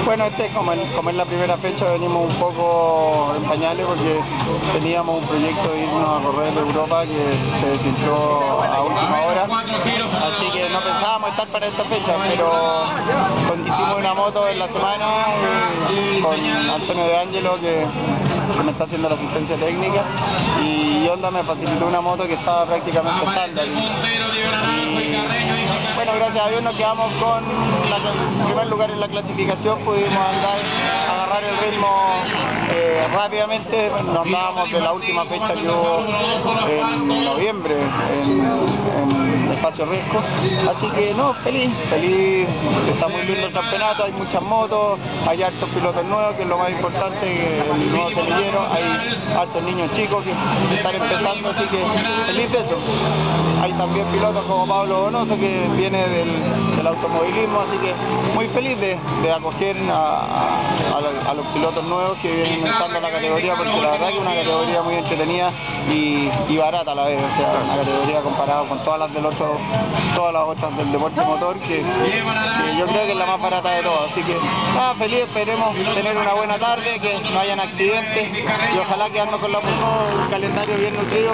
Bueno, como es la primera fecha, venimos un poco en pañales porque teníamos un proyecto de irnos a correr de Europa que se desinfló a última hora, así que no pensábamos estar para esta fecha, pero hicimos una moto en la semana con Antonio De Angelo que me está haciendo la asistencia técnica, y Honda me facilitó una moto que estaba prácticamente estándar. Bueno, gracias a Dios nos quedamos con el primer lugar en la clasificación, pudimos agarrar el ritmo rápidamente. Nos andábamos de la última fecha que hubo en noviembre en Espacio Riesgo, así que no, feliz, está muy lindo el campeonato, hay muchas motos, hay hartos pilotos nuevos, que es lo más importante, el nuevo semillero, hay hartos niños chicos que están empezando, así que feliz de eso. Hay también pilotos como Pablo Donoso, que viene del automovilismo, así que muy feliz de acoger a los pilotos nuevos que vienen entrando a la categoría, porque la verdad que es una categoría muy entretenida y barata a la vez, o sea, una categoría comparada con todas las otras del deporte motor, que yo creo que es la más barata de todas, así que nada, feliz, esperemos tener una buena tarde, que no hayan accidentes y ojalá quedarnos con un calendario bien nutrido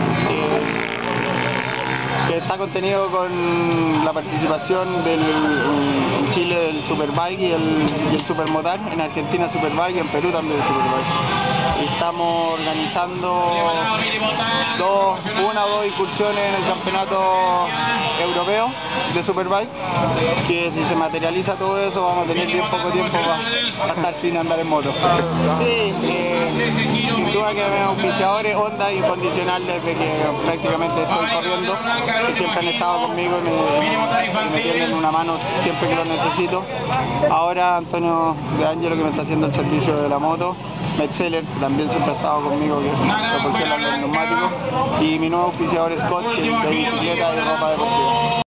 que está contenido con la participación en Chile del Superbike y el Supermotar, en Argentina Superbike y en Perú también Superbike. Estamos organizando una o dos incursiones en el campeonato europeo de Superbike, que si se materializa todo eso vamos a tener bien poco tiempo para estar sin andar en moto. Sí, sin duda que mis auspiciadores Honda incondicional desde que prácticamente estoy corriendo, que siempre han estado conmigo y me tienden una mano siempre que lo necesito. Ahora Antonio De Angelo, que me está haciendo el servicio de la moto, Metzeler, que también siempre ha estado conmigo, que proporciona los neumáticos, y mi nuevo auspiciador Scott, que es de bicicleta y ropa deportiva.